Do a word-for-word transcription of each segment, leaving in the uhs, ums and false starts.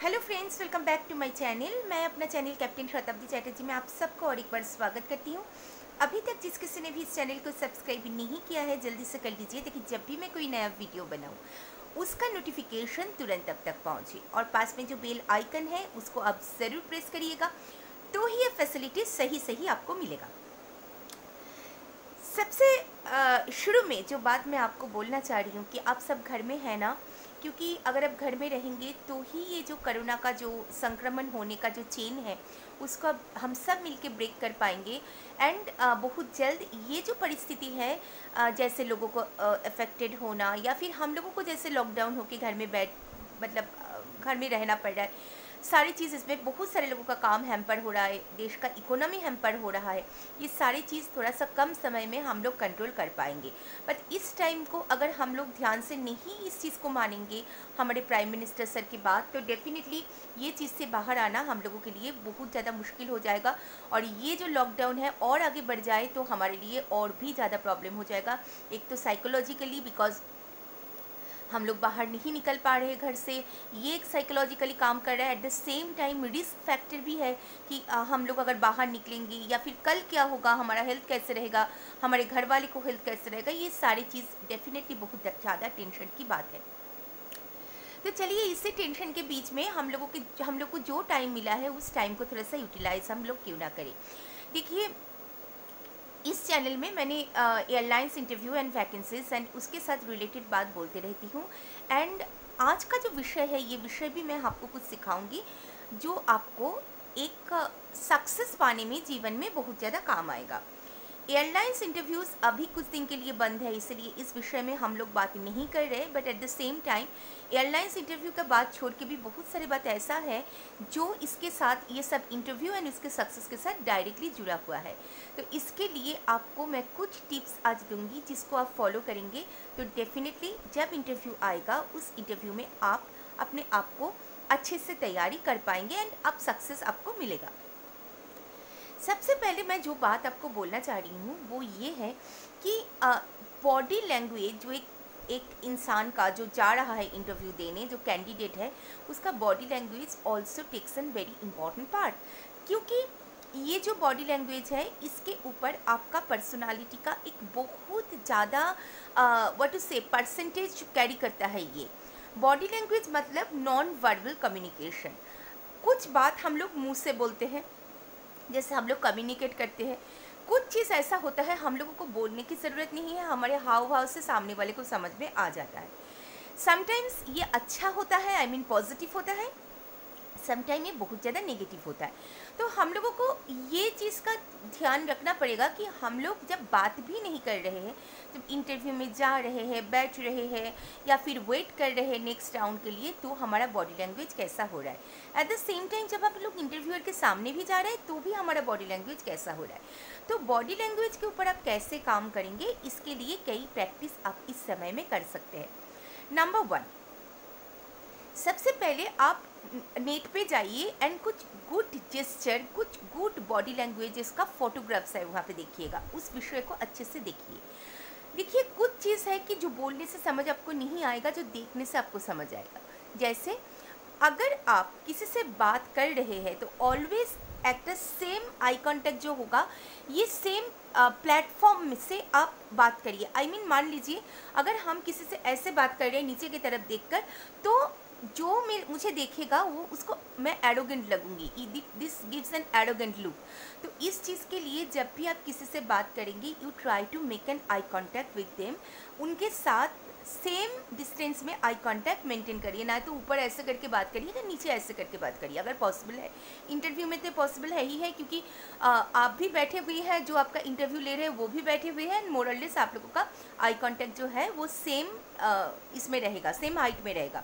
Hello friends, welcome back to my channel. मैं अपना channel captain शताब्दी चैटर्जी में आप सबको और एक बार स्वागत करती हूँ। अभी तक जिस किसी ने भी इस चैनल को सब्सक्राइब नहीं किया है जल्दी से कर लीजिए, ताकि जब भी मैं कोई नया वीडियो बनाऊँ उसका नोटिफिकेशन तुरंत अब तक पहुँचे। और पास में जो बेल आइकन है उसको आप ज़रूर प्रेस करिएगा, तो ही ये फैसिलिटी सही सही आपको मिलेगा। सबसे शुरू में जो बात मैं आपको बोलना चाह रही हूँ कि आप सब घर में हैं ना, क्योंकि अगर आप घर में रहेंगे तो ही ये जो कोरोना का जो संक्रमण होने का जो चेन है उसको अब हम सब मिलके ब्रेक कर पाएंगे। एंड बहुत जल्द ये जो परिस्थिति है, uh, जैसे लोगों को अफेक्टेड uh, होना या फिर हम लोगों को जैसे लॉकडाउन होके घर में बैठ मतलब uh, घर में रहना पड़ रहा है, सारी चीज़ इसमें बहुत सारे लोगों का काम हैम्पर हो रहा है, देश का इकोनॉमी हैम्पर हो रहा है। ये सारी चीज़ थोड़ा सा कम समय में हम लोग कंट्रोल कर पाएंगे। बट इस टाइम को अगर हम लोग ध्यान से नहीं इस चीज़ को मानेंगे, हमारे प्राइम मिनिस्टर सर की बात, तो डेफिनेटली ये चीज़ से बाहर आना हम लोगों के लिए बहुत ज़्यादा मुश्किल हो जाएगा। और ये जो लॉकडाउन है और आगे बढ़ जाए तो हमारे लिए और भी ज़्यादा प्रॉब्लम हो जाएगा। एक तो साइकोलॉजिकली, बिकॉज हम लोग बाहर नहीं निकल पा रहे घर से, ये एक साइकोलॉजिकली काम कर रहा है। At the same time risk factor भी है कि आ, हम लोग अगर बाहर निकलेंगे या फिर कल क्या होगा, हमारा हेल्थ कैसे रहेगा, हमारे घर वाले को हेल्थ कैसे रहेगा, ये सारी चीज़ डेफिनेटली बहुत ज़्यादा टेंशन की बात है। तो चलिए, इसी टेंशन के बीच में हम लोगों के हम लोग को जो टाइम मिला है उस टाइम को थोड़ा सा यूटिलाइज हम लोग क्यों ना करें। देखिए, इस चैनल में मैंने airlines interview and vacancies and उसके साथ रिलेटेड बात बोलती रहती हूँ। एंड आज का जो विषय है, ये विषय भी मैं आपको कुछ सिखाऊंगी जो आपको एक सक्सेस पाने में जीवन में बहुत ज़्यादा काम आएगा। एयरलाइंस इंटरव्यूज़ अभी कुछ दिन के लिए बंद है, इसलिए इस विषय में हम लोग बात नहीं कर रहे। But at the same time airlines interview का बात छोड़ के भी बहुत सारी बात ऐसा है जो इसके साथ, ये सब इंटरव्यू एंड इसके सक्सेस के साथ डायरेक्टली जुड़ा हुआ है। तो इसके लिए आपको मैं कुछ टिप्स आज दूंगी जिसको आप फॉलो करेंगे तो डेफिनेटली जब इंटरव्यू आएगा उस इंटरव्यू में आप अपने आप को अच्छे से तैयारी कर पाएंगे एंड अब सक्सेस आपको मिलेगा। सबसे पहले मैं जो बात आपको बोलना चाह रही हूँ वो ये है कि बॉडी लैंग्वेज, जो एक एक इंसान का जो जा रहा है इंटरव्यू देने, जो कैंडिडेट है, उसका body language also takes an very important part. क्योंकि ये जो बॉडी लैंग्वेज है इसके ऊपर आपका पर्सनालिटी का एक बहुत ज़्यादा what to say percentage carry करता है। ये बॉडी लैंग्वेज मतलब नॉन वर्बल कम्युनिकेशन। कुछ बात हम लोग मुँह से बोलते हैं, जैसे हम लोग कम्युनिकेट करते हैं, कुछ चीज़ ऐसा होता है हम लोगों को बोलने की ज़रूरत नहीं है, हमारे हाव भाव से सामने वाले को समझ में आ जाता है। समटाइम्स ये अच्छा होता है, आई मीन पॉजिटिव होता है, समटाइम ये बहुत ज़्यादा नेगेटिव होता है। तो हम लोगों को ये चीज़ का ध्यान रखना पड़ेगा कि हम लोग जब बात भी नहीं कर रहे हैं, जब इंटरव्यू में जा रहे हैं, बैठ रहे हैं या फिर वेट कर रहे हैं नेक्स्ट राउंड के लिए, तो हमारा बॉडी लैंग्वेज कैसा हो रहा है। एट द सेम टाइम जब आप लोग इंटरव्यूअर के सामने भी जा रहे हैं तो भी हमारा बॉडी लैंग्वेज कैसा हो रहा है। तो बॉडी लैंग्वेज के ऊपर आप कैसे काम करेंगे, इसके लिए कई प्रैक्टिस आप इस समय में कर सकते हैं। नंबर वन, सबसे पहले आप नेट पे जाइए एंड कुछ गुड जेस्चर, कुछ गुड बॉडी लैंग्वेजेस का फोटोग्राफ्स है वहाँ पे देखिएगा, उस विषय को अच्छे से देखिए। देखिए, कुछ चीज़ है कि जो बोलने से समझ आपको नहीं आएगा, जो देखने से आपको समझ आएगा। जैसे अगर आप किसी से बात कर रहे हैं तो always at the same eye contact जो होगा, ये सेम प्लेटफॉर्म में से आप बात करिए। आई I मीन mean, मान लीजिए अगर हम किसी से ऐसे बात कर रहे हैं नीचे की तरफ देखकर, तो जो मैं मुझे देखेगा वो उसको मैं एरोगेंट लगूंगी, this gives an arrogant look. तो इस चीज़ के लिए जब भी आप किसी से बात करेंगे, you try to make an eye contact with them, उनके साथ सेम डिस्टेंस में आई कांटेक्ट मेंटेन करिए। ना तो ऊपर ऐसे करके बात करिए ना नीचे ऐसे करके बात करिए, अगर पॉसिबल है। इंटरव्यू में तो पॉसिबल है ही है, क्योंकि आ, आप भी बैठे हुए हैं, जो आपका इंटरव्यू ले रहे हैं वो भी बैठे हुए हैं, मोर और लेस आप लोगों का आई कांटेक्ट जो है वो सेम इसमें रहेगा, सेम हाइट में रहेगा।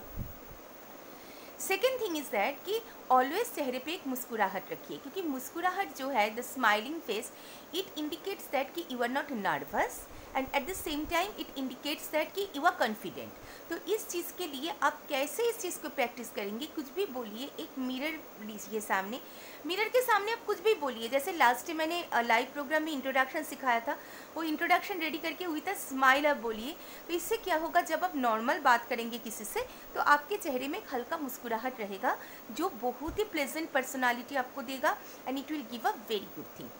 सेकेंड थिंग इज़ दैट कि ऑलवेज चेहरे पे एक मुस्कुराहट रखिए, क्योंकि मुस्कुराहट जो है, the smiling face, it indicates that कि you are not nervous and at the same time it indicates that कि यू आर कॉन्फिडेंट। तो इस चीज़ के लिए आप कैसे इस चीज़ को प्रैक्टिस करेंगे, कुछ भी बोलिए, एक मिरर लीजिए सामने, मिरर के सामने आप कुछ भी बोलिए। जैसे लास्ट टाइम मैंने लाइव प्रोग्राम में इंट्रोडक्शन सिखाया था, वो इंट्रोडक्शन रेडी करके हुई था स्माइल आप बोलिए। तो इससे क्या होगा, जब आप नॉर्मल बात करेंगे किसी से तो आपके चेहरे में एक हल्का मुस्कुराहट रहेगा जो बहुत ही प्लेजेंट पर्सनालिटी आपको देगा and it will give a very good thing.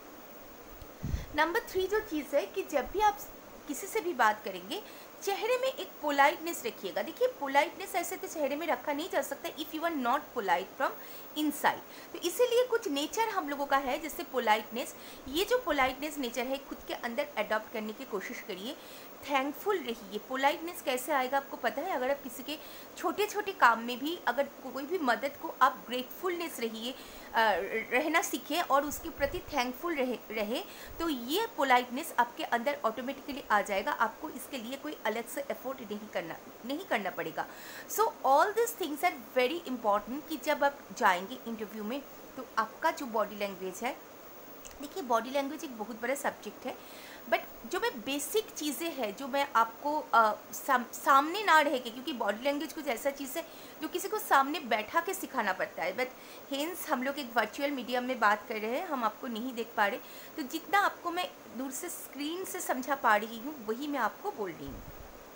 Number three जो चीज़ है कि जब भी आप किसी से भी बात करेंगे चेहरे में एक पोलाइटनेस रखिएगा। देखिए पोलाइटनेस ऐसे तो चेहरे में रखा नहीं जा सकता if you are not polite from inside. तो इसीलिए कुछ नेचर हम लोगों का है जैसे पोलाइटनेस। ये जो पोलाइटनेस नेचर है खुद के अंदर अडॉप्ट करने की कोशिश करिए। थैंकफुल रहिए। पोलाइटनेस कैसे आएगा आपको पता है, अगर आप किसी के छोटे छोटे काम में भी अगर कोई भी मदद को आप ग्रेटफुलनेस रहिए, रहना सीखें और उसके प्रति थैंकफुल रहे रहे तो ये पोलाइटनेस आपके अंदर ऑटोमेटिकली आ जाएगा। आपको इसके लिए कोई अलग से एफर्ट नहीं करना नहीं करना पड़ेगा। So all this things are very important कि जब आप जाएंगे इंटरव्यू में तो आपका जो बॉडी लैंग्वेज है, देखिए बॉडी लैंग्वेज एक बहुत बड़ा सब्जेक्ट है, बट जो मैं बेसिक चीज़ें हैं जो मैं आपको आ, साम, सामने ना रह के, क्योंकि बॉडी लैंग्वेज कुछ ऐसा चीज़ है जो किसी को सामने बैठा के सिखाना पड़ता है, बट हेंस हम लोग एक वर्चुअल मीडियम में बात कर रहे हैं, हम आपको नहीं देख पा रहे, तो जितना आपको मैं दूर से स्क्रीन से समझा पा रही हूँ वही मैं आपको बोल रही हूँ।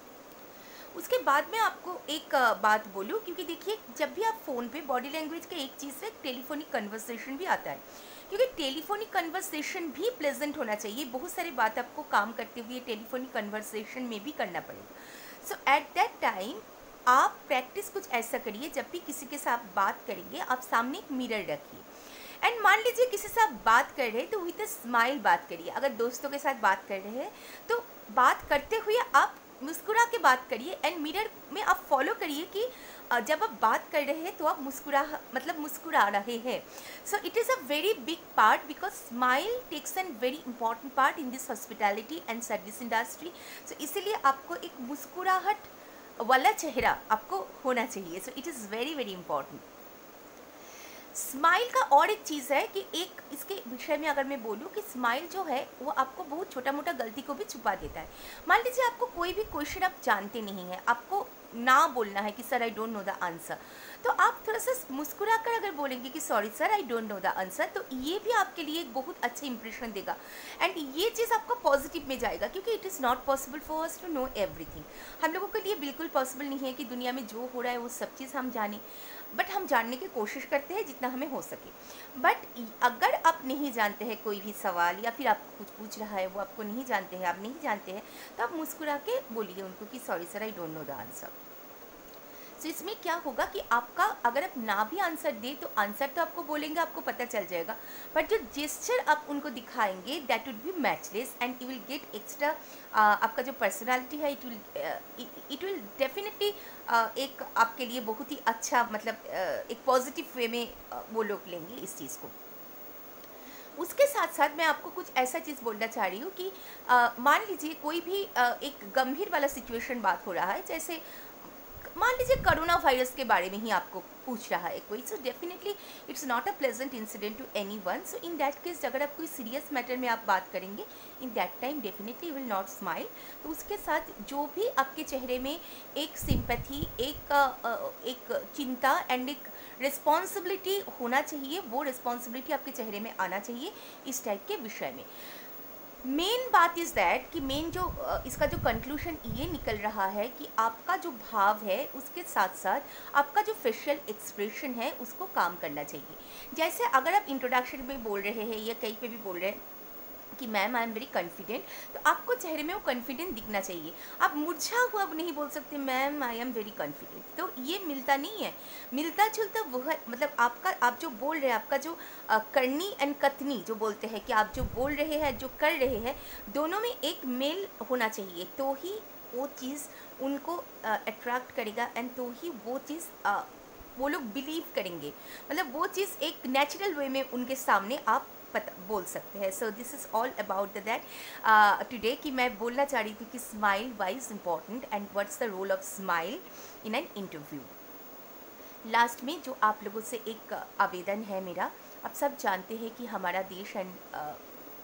उसके बाद में आपको एक बात बोलूँ, क्योंकि देखिए जब भी आप फ़ोन पे बॉडी लैंग्वेज का एक चीज़ से टेलीफोनिक कन्वर्सेशन भी आता है, क्योंकि टेलीफोनिक कन्वर्सेशन भी प्लेजेंट होना चाहिए। बहुत सारी बात आपको काम करते हुए टेलीफोनिक कन्वर्सेशन में भी करना पड़ेगा। सो एट दैट टाइम आप प्रैक्टिस कुछ ऐसा करिए, जब भी किसी के साथ बात करेंगे आप सामने एक मिरर रखिए एंड मान लीजिए किसी से आप बात कर रहे हैं तो विद अ स्माइल बात करिए। अगर दोस्तों के साथ बात कर रहे हैं तो बात करते हुए आप मुस्कुरा के बात करिए एंड मिरर में आप फॉलो करिए कि जब आप बात कर रहे हैं तो आप मुस्कुरा मतलब मुस्कुरा रहे हैं। So it is a very big part because smile takes an very important part in this hospitality and service industry. So इसीलिए आपको एक मुस्कुराहट वाला चेहरा आपको होना चाहिए। So it is very very important. Smile का और एक चीज़ है कि एक इसके विषय में अगर मैं बोलूँ कि स्माइल जो है वो आपको बहुत छोटा मोटा गलती को भी छुपा देता है। मान लीजिए आपको कोई भी क्वेश्चन आप जानते नहीं हैं, आपको ना बोलना है कि sir I don't know the answer, तो आप थोड़ा सा मुस्कुरा कर अगर बोलेंगे कि sorry sir I don't know the answer, तो ये भी आपके लिए एक बहुत अच्छा इंप्रेशन देगा एंड ये चीज़ आपका पॉजिटिव में जाएगा, क्योंकि it is not possible for us to know everything. हम लोगों के लिए बिल्कुल पॉसिबल नहीं है कि दुनिया में जो हो रहा है वो सब चीज़ हम जानें, बट हम जानने की कोशिश करते हैं जितना हमें हो सके। बट अगर आप नहीं जानते हैं कोई भी सवाल या फिर आपको कुछ पूछ रहा है वो आपको नहीं जानते हैं, आप नहीं जानते हैं, तो आप मुस्कुरा के बोलिए उनको कि sorry sir I don't know the answer. So इसमें क्या होगा कि आपका अगर आप ना भी आंसर दे तो आंसर तो आपको बोलेंगे, आपको पता चल जाएगा, बट जो जेस्चर आप उनको दिखाएंगे that would be matchless and you will get extra. आपका जो पर्सनालिटी है it will it will definitely एक आपके लिए बहुत ही अच्छा मतलब uh, एक पॉजिटिव वे में uh, वो लोग लेंगे इस चीज़ को। उसके साथ साथ मैं आपको कुछ ऐसा चीज़ बोलना चाह रही हूँ कि uh, मान लीजिए कोई भी uh, एक गंभीर वाला सिचुएशन बात हो रहा है, जैसे मान लीजिए कोरोना वायरस के बारे में ही आपको पूछ रहा है कोई, so definitely it's not a pleasant incident to anyone. So in that case अगर आप कोई सीरियस मैटर में आप बात करेंगे in that time definitely will not smile. तो उसके साथ जो भी आपके चेहरे में एक सिंपैथी, एक एक चिंता एंड एक रिस्पॉन्सिबिलिटी होना चाहिए, वो रिस्पॉन्सिबिलिटी आपके चेहरे में आना चाहिए इस टाइप के विषय में। मेन बात इज़ दैट कि मेन जो इसका जो कंक्लूशन ये निकल रहा है कि आपका जो भाव है उसके साथ साथ आपका जो फेशियल एक्सप्रेशन है उसको काम करना चाहिए। जैसे अगर आप इंट्रोडक्शन में बोल रहे हैं या कहीं पे भी बोल रहे हैं कि ma'am I am very confident, तो आपको चेहरे में वो कॉन्फिडेंट दिखना चाहिए। आप मुरझा हुआ नहीं बोल सकते ma'am I am very confident, तो ये मिलता नहीं है। मिलता जुलता वह मतलब आपका आप जो बोल रहे हैं, आपका जो आ, करनी एंड कथनी जो बोलते हैं कि आप जो बोल रहे हैं जो कर रहे हैं दोनों में एक मेल होना चाहिए, तो ही वो चीज़ उनको अट्रैक्ट करेगा एंड तो ही वो चीज़ वो लोग बिलीव करेंगे, मतलब वो चीज़ एक नेचुरल वे में उनके सामने आप पता बोल सकते हैं। So this is all about that today कि मैं बोलना चाह रही थी कि smile wise important and what's the role of smile in an interview. Last में जो आप लोगों से एक आवेदन है मेरा, आप सब जानते हैं कि हमारा देश and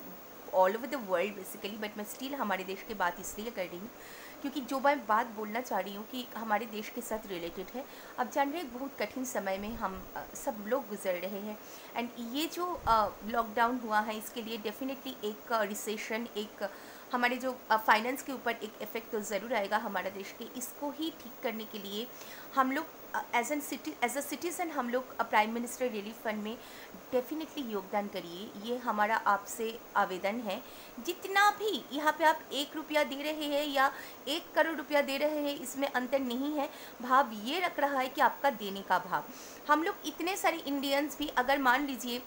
all over the world basically, but मैं स्टिल हमारे देश की बात इसलिए कर रही हूँ क्योंकि जो मैं बात बोलना चाह रही हूँ कि हमारे देश के साथ रिलेटेड है। अब जान रहे हैं बहुत कठिन समय में हम अ, सब लोग गुजर रहे हैं, एंड ये जो लॉकडाउन हुआ है इसके लिए डेफिनेटली एक रिसेशन, एक हमारे जो फाइनेंस के ऊपर एक इफ़ेक्ट तो ज़रूर आएगा हमारा देश के। इसको ही ठीक करने के लिए हम लोग as an city as a citizen हम लोग प्राइम मिनिस्टर रिलीफ फंड में डेफिनेटली योगदान करिए। ये हमारा आपसे आवेदन है। जितना भी यहाँ पे आप एक रुपया दे रहे हैं या एक करोड़ रुपया दे रहे हैं, इसमें अंतर नहीं है। भाव ये रख रहा है कि आपका देने का भाव। हम लोग इतने सारे इंडियंस भी अगर मान लीजिए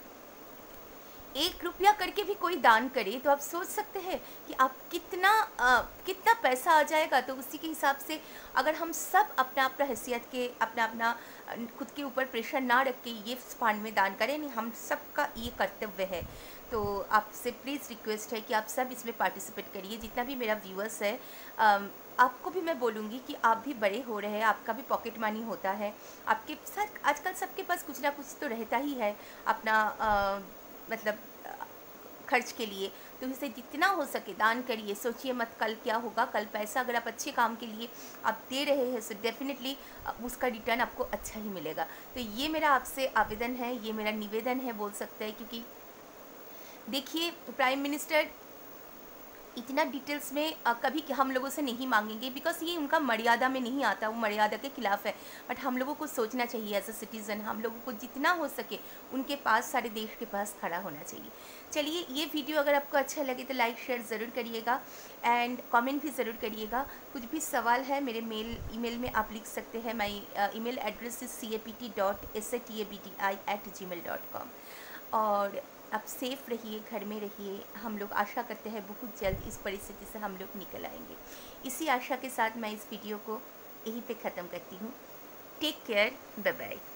एक रुपया करके भी कोई दान करे तो आप सोच सकते हैं कि आप कितना आ, कितना पैसा आ जाएगा। तो उसी के हिसाब से अगर हम सब अपना अपना हैसियत के अपना अपना खुद के ऊपर प्रेशर ना रख के ये फंड में दान करें, नहीं, हम सबका ये कर्तव्य है। तो आपसे प्लीज़ रिक्वेस्ट है कि आप सब इसमें पार्टिसिपेट करिए। जितना भी मेरा व्यूअर्स है, आ, आपको भी मैं बोलूँगी कि आप भी बड़े हो रहे हैं, आपका भी पॉकेट मनी होता है, आपके साथ आजकल सबके पास कुछ ना कुछ तो रहता ही है अपना आ, मतलब खर्च के लिए। तो इसे जितना हो सके दान करिए। सोचिए मत कल क्या होगा। कल पैसा अगर आप अच्छे काम के लिए आप दे रहे हैं तो डेफिनेटली उसका रिटर्न आपको अच्छा ही मिलेगा। तो ये मेरा आपसे आवेदन है, ये मेरा निवेदन है बोल सकते हैं, क्योंकि देखिए प्राइम मिनिस्टर इतना डिटेल्स में आ, कभी हम लोगों से नहीं मांगेंगे, बिकॉज ये उनका मर्यादा में नहीं आता, वो मर्यादा के खिलाफ है। बट हम लोगों को सोचना चाहिए एज अ सिटीज़न, हम लोगों को जितना हो सके उनके पास, सारे देश के पास खड़ा होना चाहिए। चलिए, ये वीडियो अगर आपको अच्छा लगे तो लाइक शेयर ज़रूर करिएगा एंड कमेंट भी ज़रूर करिएगा। कुछ भी सवाल है मेरे मेल ईमेल में आप लिख सकते हैं। My email address is C A P T dot S A T A B T I at Gmail dot com. और आप सेफ़ रहिए, घर में रहिए। हम लोग आशा करते हैं बहुत जल्द इस परिस्थिति से हम लोग निकल आएंगे। इसी आशा के साथ मैं इस वीडियो को यहीं पे ख़त्म करती हूँ। Take care, bye bye.